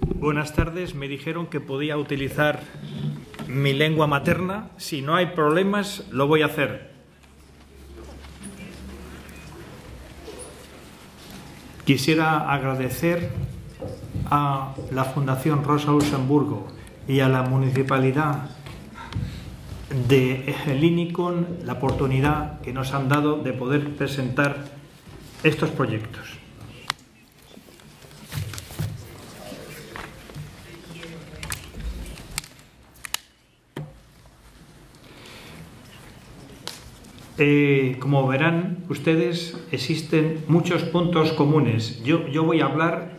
Buenas tardes. Me dijeron que podía utilizar mi lengua materna. Si no hay problemas, lo voy a hacer. Quisiera agradecer a la Fundación Rosa Luxemburgo y a la Municipalidad de Helinicon la oportunidad que nos han dado de poder presentar estos proyectos. Como verán ustedes, existen muchos puntos comunes. Yo voy a hablar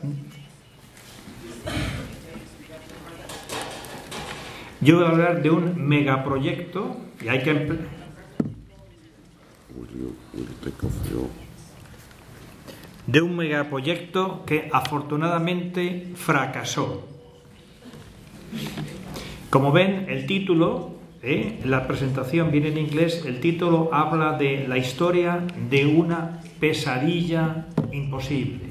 de un megaproyecto y hay que que afortunadamente fracasó. Como ven, el título, la presentación viene en inglés, el título habla de la historia de una pesadilla imposible.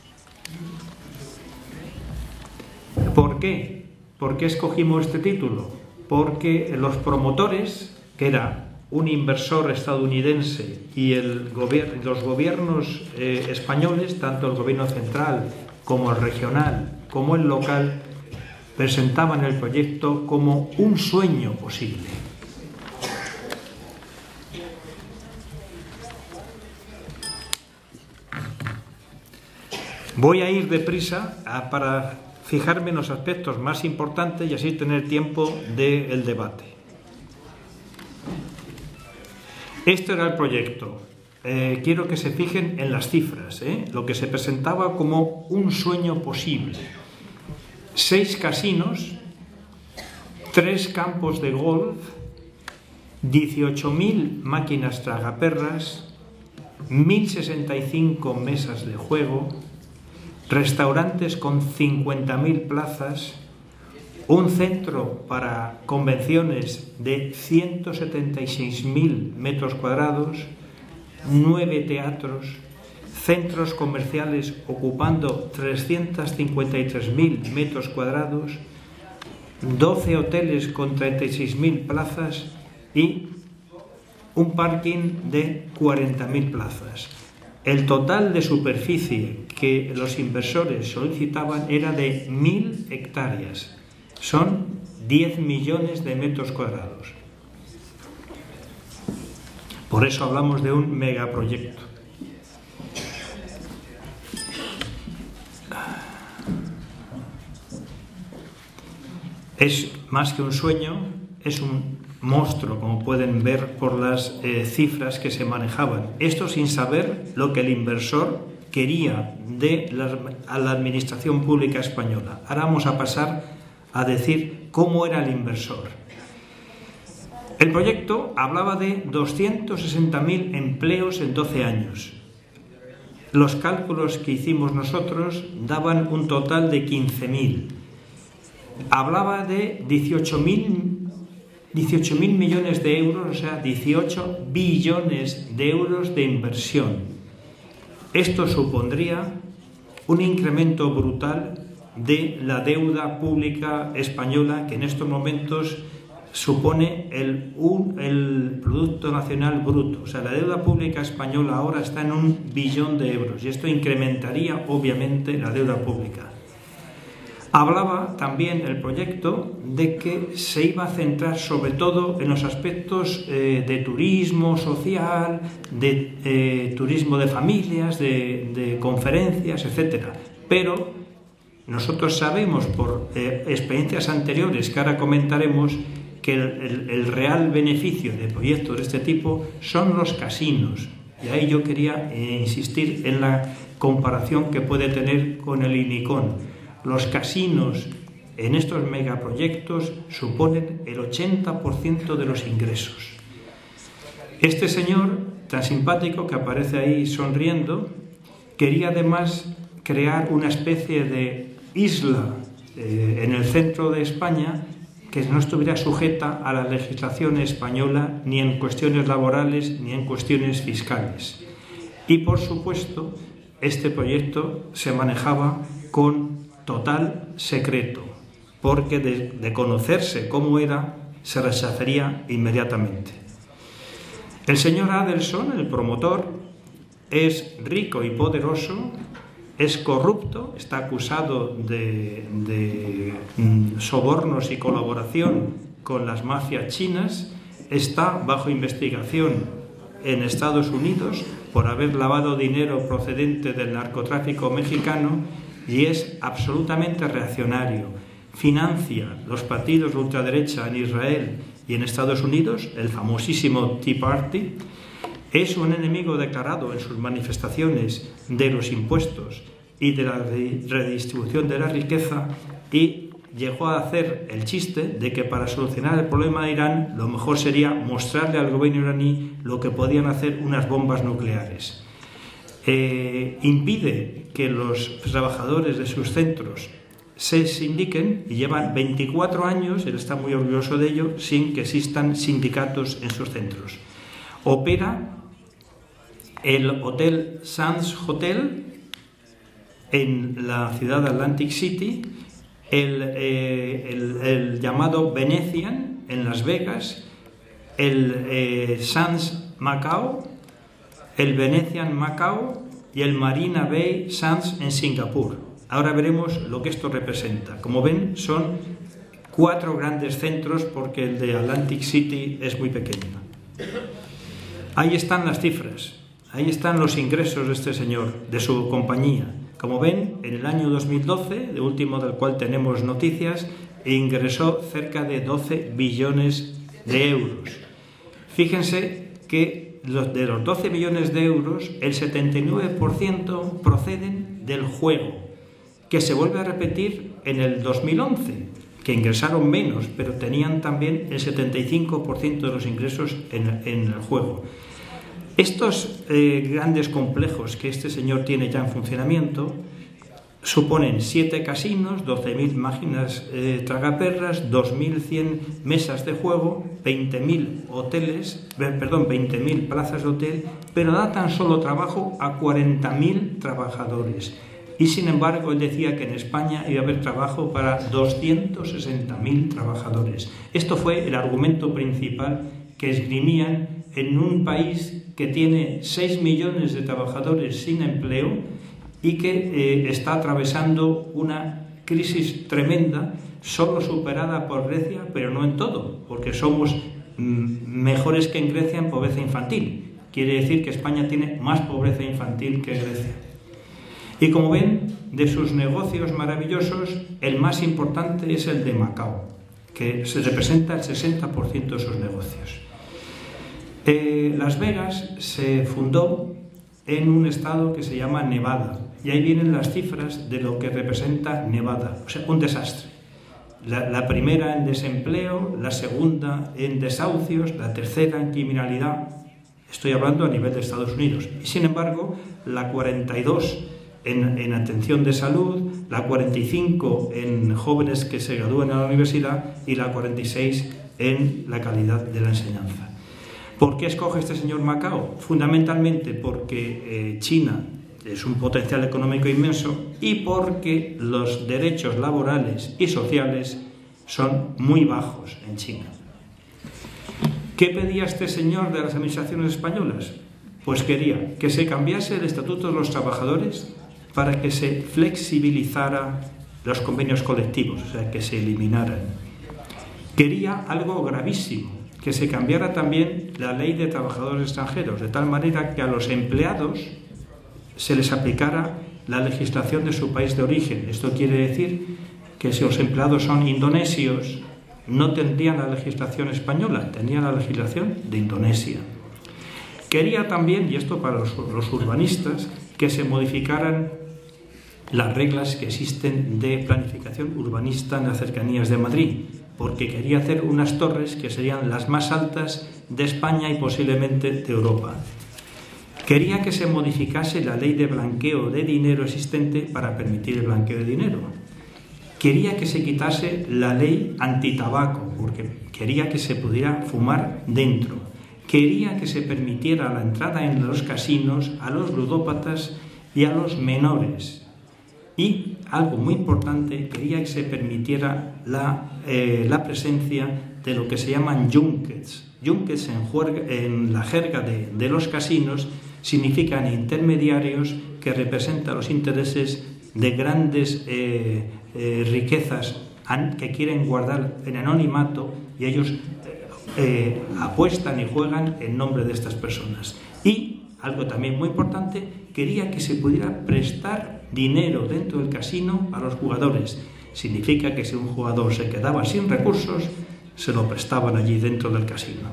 ¿Por qué? ¿Por qué escogimos este título? Porque los promotores, que era un inversor estadounidense y los gobiernos españoles, tanto el gobierno central como el regional como el local, presentaban el proyecto como un sueño posible. Voy a ir deprisa para fijarme en los aspectos más importantes y así tener tiempo del debate. Este era el proyecto. Quiero que se fijen en las cifras, lo que se presentaba como un sueño posible. 6 casinos, 3 campos de golf, 18.000 máquinas tragaperras, 1.065 mesas de juego, restaurantes con 50.000 plazas, un centro para convenciones de 176.000 metros cuadrados, 9 teatros, centros comerciales ocupando 353.000 metros cuadrados, 12 hoteles con 36.000 plazas y un parking de 40.000 plazas. El total de superficie que los inversores solicitaban era de 1.000 hectáreas. Son 10 millones de metros cuadrados. Por eso hablamos de un megaproyecto. Es más que un sueño, es un monstruo, como pueden ver por las cifras que se manejaban. Esto sin saber lo que el inversor quería a la administración pública española. Ahora vamos a pasar a decir cómo era el inversor. El proyecto hablaba de 260.000 empleos en 12 años. Los cálculos que hicimos nosotros daban un total de 15.000. Hablaba de 18.000 millones de euros, o sea, 18 billones de euros de inversión. Esto supondría un incremento brutal de la deuda pública española, que en estos momentos supone el Producto Nacional Bruto. O sea, la deuda pública española ahora está en 1 billón de euros y esto incrementaría obviamente la deuda pública. Hablaba también el proyecto de que se iba a centrar sobre todo en los aspectos de turismo social, de turismo de familias, de conferencias, etc. Pero nosotros sabemos por experiencias anteriores que ahora comentaremos que el real beneficio de proyectos de este tipo son los casinos. Y ahí yo quería insistir en la comparación que puede tener con el Helinicon. Los casinos en estos megaproyectos suponen el 80% de los ingresos. Este señor tan simpático que aparece ahí sonriendo quería además crear una especie de isla en el centro de España que no estuviera sujeta a la legislación española ni en cuestiones laborales ni en cuestiones fiscales. Y por supuesto este proyecto se manejaba con total secreto, porque de conocerse cómo era, se rechazaría inmediatamente. El señor Adelson, el promotor, es rico y poderoso, es corrupto, está acusado de sobornos y colaboración con las mafias chinas, está bajo investigación en Estados Unidos por haber lavado dinero procedente del narcotráfico mexicano y es absolutamente reaccionario. Financia los partidos de ultraderecha en Israel y en Estados Unidos, el famosísimo Tea Party. Es un enemigo declarado en sus manifestaciones de los impuestos y de la redistribución de la riqueza, y llegó a hacer el chiste de que para solucionar el problema de Irán lo mejor sería mostrarle al gobierno iraní lo que podían hacer unas bombas nucleares. Impide que los trabajadores de sus centros se sindiquen y llevan 24 años, él está muy orgulloso de ello, sin que existan sindicatos en sus centros. Opera el Hotel Sands Hotel en la ciudad de Atlantic City, el llamado Venetian en Las Vegas, el Sands Macao, el Venetian Macao y el Marina Bay Sands en Singapur. Ahora veremos lo que esto representa. Como ven, son 4 grandes centros porque el de Atlantic City es muy pequeño. Ahí están las cifras, ahí están los ingresos de este señor, de su compañía. Como ven, en el año 2012, el último del cual tenemos noticias, ingresó cerca de 12 billones de euros. Fíjense que de los 12 billones de euros, el 79% proceden del juego, que se vuelve a repetir en el 2011, que ingresaron menos, pero tenían también el 75% de los ingresos en el juego. Estos grandes complejos que este señor tiene ya en funcionamiento suponen 7 casinos, 12.000 máquinas tragaperras, 2.100 mesas de juego, 20.000 plazas de hotel, pero da tan solo trabajo a 40.000 trabajadores. Y sin embargo, él decía que en España iba a haber trabajo para 260.000 trabajadores. Esto fue el argumento principal que esgrimían en un país que tiene 6 millones de trabajadores sin empleo y que está atravesando una crisis tremenda, solo superada por Grecia, pero no en todo, porque somos mejores que en Grecia en pobreza infantil. Quiere decir que España tiene más pobreza infantil que Grecia. Y como ven, de sus negocios maravillosos, el más importante es el de Macao, que se representa el 60% de sus negocios. Las Vegas se fundó en un estado que se llama Nevada, y ahí vienen las cifras de lo que representa Nevada, o sea, un desastre. La primera en desempleo, la segunda en desahucios, la tercera en criminalidad, estoy hablando a nivel de Estados Unidos, y sin embargo, la 42 en atención de salud, la 45 en jóvenes que se gradúan en la universidad y la 46 en la calidad de la enseñanza. ¿Por qué escoge este señor Macao? Fundamentalmente porque China es un potencial económico inmenso y porque los derechos laborales y sociales son muy bajos en China. ¿Qué pedía este señor de las administraciones españolas? Pues quería que se cambiase el Estatuto de los Trabajadores para que se flexibilizara los convenios colectivos, o sea, que se eliminaran. Quería algo gravísimo, que se cambiara también la ley de trabajadores extranjeros, de tal manera que a los empleados se les aplicara la legislación de su país de origen. Esto quiere decir que si los empleados son indonesios, no tendrían la legislación española, tendrían la legislación de Indonesia. Quería también, y esto para los urbanistas, que se modificaran las reglas que existen de planificación urbanista en las cercanías de Madrid, porque quería hacer unas torres que serían las más altas de España y posiblemente de Europa. Quería que se modificase la ley de blanqueo de dinero existente para permitir el blanqueo de dinero. Quería que se quitase la ley antitabaco, porque quería que se pudiera fumar dentro. Quería que se permitiera la entrada en los casinos a los ludópatas y a los menores. Y algo muy importante, quería que se permitiera la presencia de lo que se llaman junkets. Junkets en la jerga de los casinos significan intermediarios que representan los intereses de grandes riquezas que quieren guardar en anonimato, y ellos apuestan y juegan en nombre de estas personas. Y algo también muy importante, quería que se pudiera prestar dinero dentro del casino a los jugadores. Significa que si un jugador se quedaba sin recursos, se lo prestaban allí dentro del casino.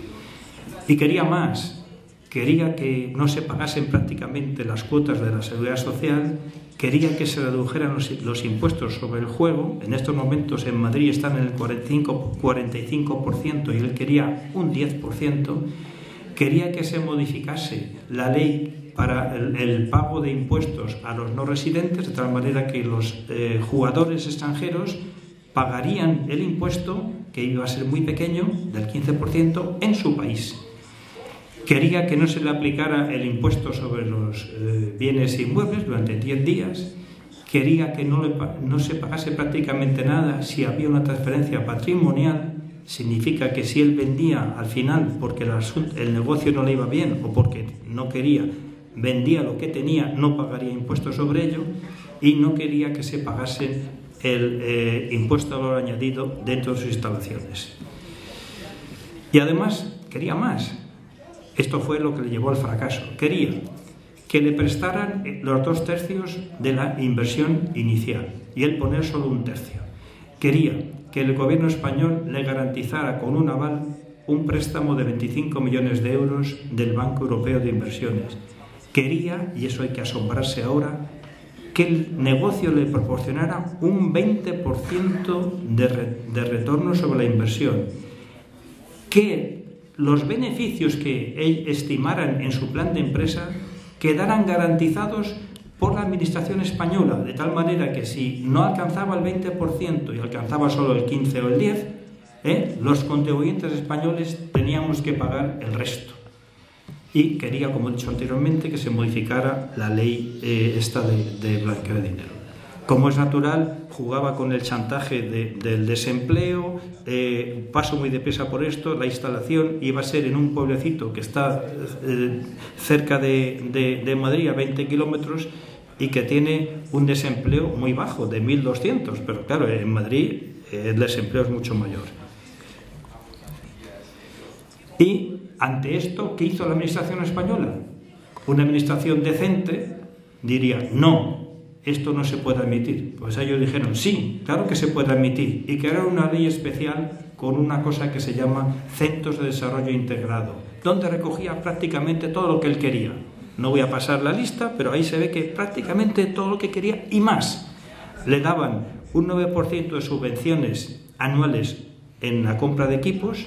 Y quería más, quería que no se pagasen prácticamente las cuotas de la seguridad social, quería que se redujeran los impuestos sobre el juego. En estos momentos en Madrid están en el 45% y él quería un 10%. Quería que se modificase la ley para el pago de impuestos a los no residentes, de tal manera que los jugadores extranjeros pagarían el impuesto, que iba a ser muy pequeño, del 15%, en su país. Quería que no se le aplicara el impuesto sobre los bienes inmuebles durante 10 días. Quería que no se pagase prácticamente nada si había una transferencia patrimonial. Significa que si él vendía al final porque el negocio no le iba bien o porque no quería, vendía lo que tenía, no pagaría impuestos sobre ello. Y no quería que se pagase el impuesto al valor añadido dentro de sus instalaciones. Y además quería más. Esto fue lo que le llevó al fracaso. Quería que le prestaran los 2/3 de la inversión inicial y él poner solo 1/3. Quería que el gobierno español le garantizara con un aval un préstamo de 25 millones de euros del Banco Europeo de Inversiones. Quería, y eso hay que asombrarse ahora, que el negocio le proporcionara un 20% de retorno sobre la inversión, que los beneficios que él estimaran en su plan de empresa quedaran garantizados por la administración española, de tal manera que si no alcanzaba el 20% y alcanzaba solo el 15 o el 10, los contribuyentes españoles teníamos que pagar el resto. Y quería, como he dicho anteriormente, que se modificara la ley esta de blanqueo de dinero. Como es natural, jugaba con el chantaje del desempleo. Paso muy deprisa por esto. La instalación iba a ser en un pueblecito que está cerca de Madrid, a 20 kilómetros, y que tiene un desempleo muy bajo, de 1.200. Pero claro, en Madrid el desempleo es mucho mayor. Y ante esto, ¿qué hizo la administración española? Una administración decente diría, no, esto no se puede admitir. Pues ellos dijeron, sí, claro que se puede admitir, y crearon una ley especial con una cosa que se llama Centros de Desarrollo Integrado, donde recogía prácticamente todo lo que él quería. No voy a pasar la lista, pero ahí se ve que prácticamente todo lo que quería y más. Le daban un 9% de subvenciones anuales en la compra de equipos.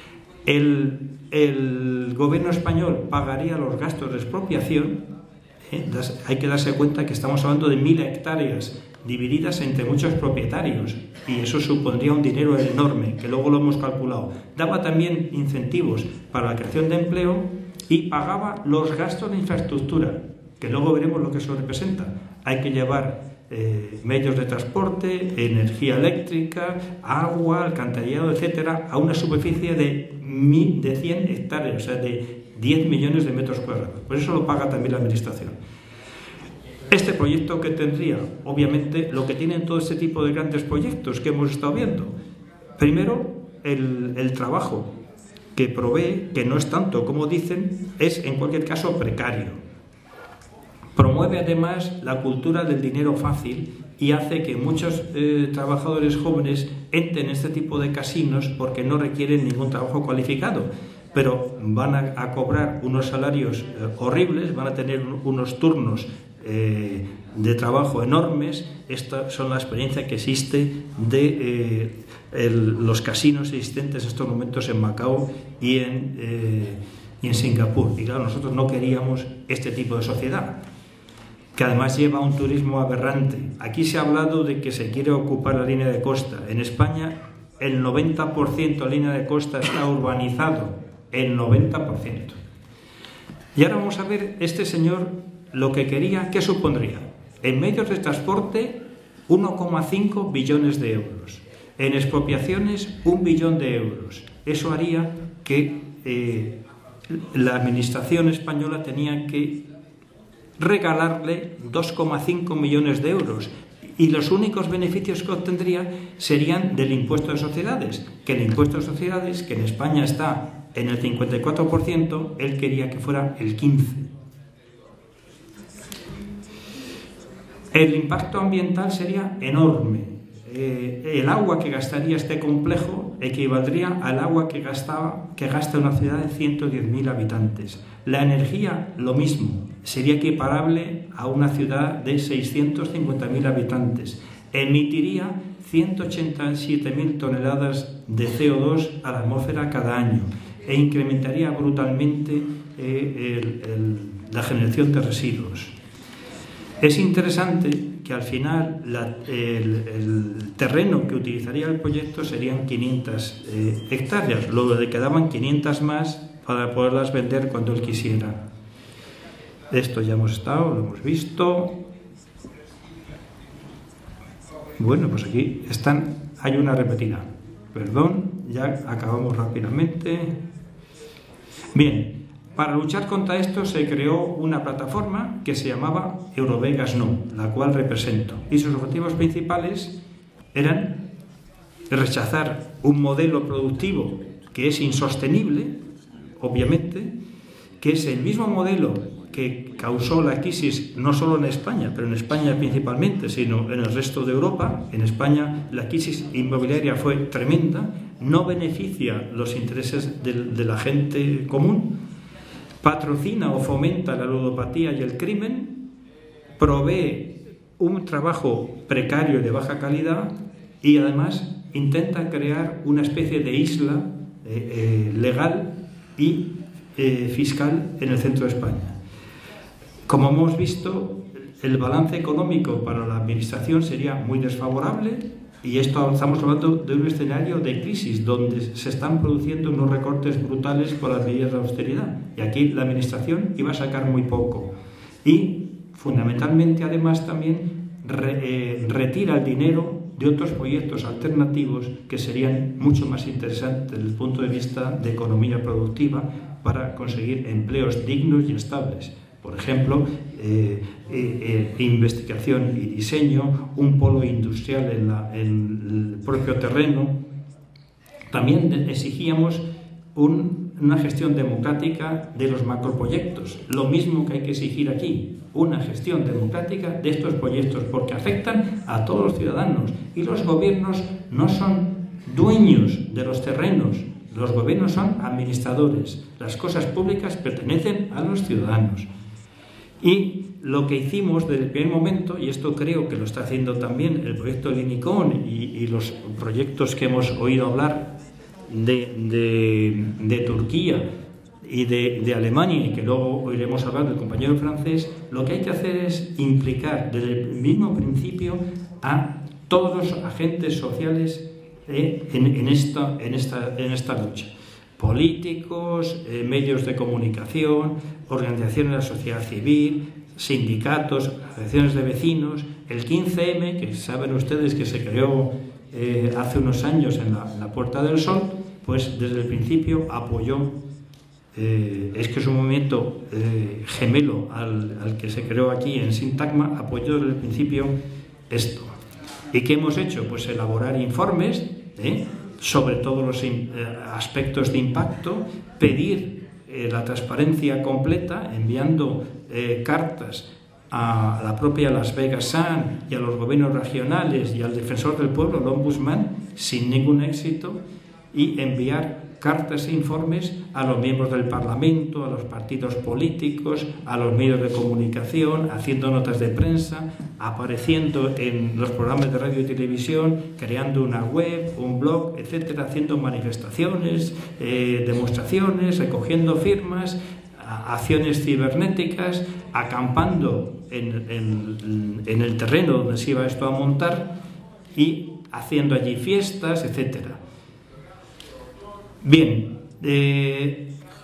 El gobierno español pagaría los gastos de expropiación. Hay que darse cuenta que estamos hablando de 1.000 hectáreas divididas entre muchos propietarios, y eso supondría un dinero enorme, que luego lo hemos calculado. Daba también incentivos para la creación de empleo y pagaba los gastos de infraestructura, que luego veremos lo que eso representa. Hay que llevar medios de transporte, energía eléctrica, agua, alcantarillado, etcétera, a una superficie de 100 hectáreas, o sea, de 10 millones de metros cuadrados. Por eso lo paga también la administración. Este proyecto que tendría, obviamente, lo que tienen todo este tipo de grandes proyectos que hemos estado viendo. Primero, el trabajo que provee, que no es tanto como dicen, es en cualquier caso precario. Promueve además la cultura del dinero fácil y hace que muchos trabajadores jóvenes entren en este tipo de casinos porque no requieren ningún trabajo cualificado, pero van a cobrar unos salarios horribles, van a tener unos turnos de trabajo enormes. Esta son la experiencia que existe de los casinos existentes en estos momentos en Macao y en Singapur. Y claro, nosotros no queríamos este tipo de sociedad, que además lleva un turismo aberrante. Aquí se ha hablado de que se quiere ocupar la línea de costa. En España el 90% de la línea de costa está urbanizado, el 90%. Y ahora vamos a ver este señor lo que quería. ¿Qué supondría? En medios de transporte 1,5 billones de euros. En expropiaciones, 1 billón de euros. Eso haría que la administración española tenía que regalarle 2,5 millones de euros y los únicos beneficios que obtendría serían del impuesto de sociedades, que el impuesto de sociedades, que en España está en el 54%, él quería que fuera el 15%. El impacto ambiental sería enorme. El agua que gastaría este complejo equivaldría al agua que gasta una ciudad de 110.000 habitantes. La energía, lo mismo, sería equiparable a una ciudad de 650.000 habitantes. Emitiría 187.000 toneladas de CO2 a la atmósfera cada año e incrementaría brutalmente la generación de residuos. Es interesante que al final el terreno que utilizaría el proyecto serían 500 hectáreas, luego le quedaban 500 más para poderlas vender cuando él quisiera. Esto ya hemos estado, lo hemos visto. Bueno, pues aquí hay una repetida. Perdón, ya acabamos rápidamente. Bien. Para luchar contra esto se creó una plataforma que se llamaba Eurovegas No, la cual represento. Y sus objetivos principales eran rechazar un modelo productivo que es insostenible, obviamente, que es el mismo modelo que causó la crisis no solo en España, pero en España principalmente, sino en el resto de Europa. En España la crisis inmobiliaria fue tremenda, no beneficia los intereses de la gente común, patrocina o fomenta la ludopatía y el crimen, provee un trabajo precario y de baja calidad y además intenta crear una especie de isla legal y fiscal en el centro de España. Como hemos visto, el balance económico para la administración sería muy desfavorable y estamos hablando de un escenario de crisis donde se están produciendo unos recortes brutales por las medidas de austeridad y aquí la administración iba a sacar muy poco y fundamentalmente además también retira el dinero de otros proyectos alternativos que serían mucho más interesantes desde el punto de vista de economía productiva para conseguir empleos dignos y estables. Por ejemplo, investigación y diseño, un polo industrial en el propio terreno. También exigíamos una gestión democrática de los macroproyectos, lo mismo que hay que exigir aquí, una gestión democrática de estos proyectos, porque afectan a todos los ciudadanos y los gobiernos no son dueños de los terrenos, los gobiernos son administradores, las cosas públicas pertenecen a los ciudadanos. Y lo que hicimos desde el primer momento, y esto creo que lo está haciendo también el proyecto Linicón y los proyectos que hemos oído hablar de Turquía y de Alemania, y que luego oiremos hablar del compañero francés, lo que hay que hacer es implicar desde el mismo principio a todos los agentes sociales en esta lucha. Políticos, medios de comunicación, organizaciones de la sociedad civil, sindicatos, asociaciones de vecinos, el 15M, que saben ustedes que se creó hace unos años en la Puerta del Sol, pues desde el principio apoyó, es que es un movimiento gemelo al que se creó aquí en Sintagma, apoyó desde el principio esto. ¿Y qué hemos hecho? Pues elaborar informes, sobre todos los aspectos de impacto, pedir la transparencia completa, enviando cartas a la propia Las Vegas Sun y a los gobiernos regionales y al defensor del pueblo, el ombudsman, sin ningún éxito, y enviar cartas e informes a los miembros del Parlamento, a los partidos políticos, a los medios de comunicación, haciendo notas de prensa, apareciendo en los programas de radio y televisión, creando una web, un blog, etcétera, haciendo manifestaciones, demostraciones, recogiendo firmas, acciones cibernéticas, acampando en el terreno donde se iba esto a montar y haciendo allí fiestas, etcétera. Bien,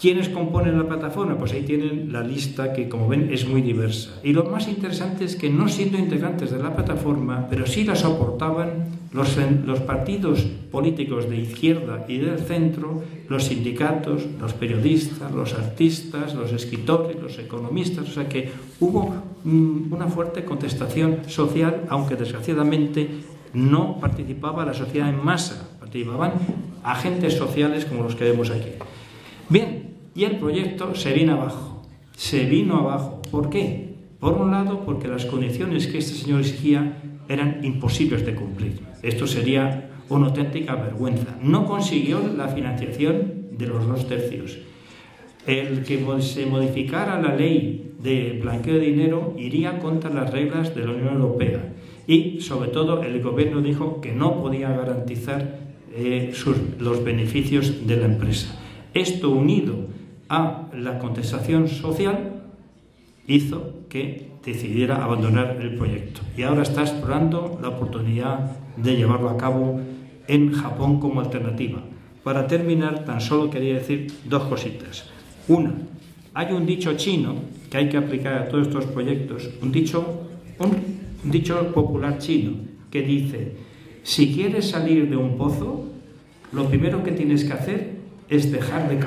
¿Quiénes componen la plataforma? Pues ahí tienen la lista que, como ven, es muy diversa. Y lo más interesante es que no siendo integrantes de la plataforma, pero sí la soportaban los partidos políticos de izquierda y del centro, los sindicatos, los periodistas, los artistas, los escritores, los economistas. O sea que hubo una fuerte contestación social, aunque desgraciadamente no participaba la sociedad en masa, participaban agentes sociales como los que vemos aquí. Bien, y el proyecto se vino abajo. ¿Por qué? Por un lado, porque las condiciones que este señor exigía eran imposibles de cumplir. Esto sería una auténtica vergüenza. No consiguió la financiación de los 2/3. El que se modificara la ley de blanqueo de dinero iría contra las reglas de la Unión Europea. Y, sobre todo, el gobierno dijo que no podía garantizar los beneficios de la empresa. Esto, unido a la contestación social, hizo que decidiera abandonar el proyecto. Y ahora está explorando la oportunidad de llevarlo a cabo en Japón como alternativa. Para terminar, tan solo quería decir dos cositas. Una, hay un dicho chino que hay que aplicar a todos estos proyectos, un dicho popular chino que dice: si quieres salir de un pozo, lo primero que tienes que hacer es dejar de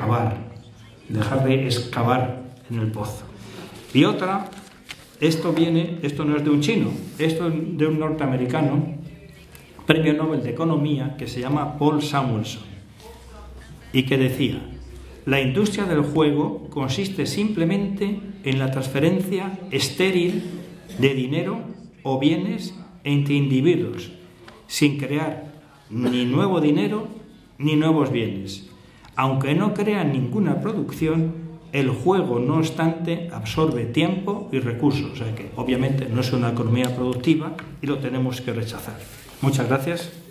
excavar en el pozo. Y otra, esto no es de un chino, esto es de un norteamericano, premio Nobel de Economía, que se llama Paul Samuelson, y que decía: la industria del juego consiste simplemente en la transferencia estéril de dinero o bienes entre individuos, sin crear ni nuevo dinero ni nuevos bienes. Aunque no crea ninguna producción, el juego, no obstante, absorbe tiempo y recursos. O sea que, obviamente, no es una economía productiva y lo tenemos que rechazar. Muchas gracias.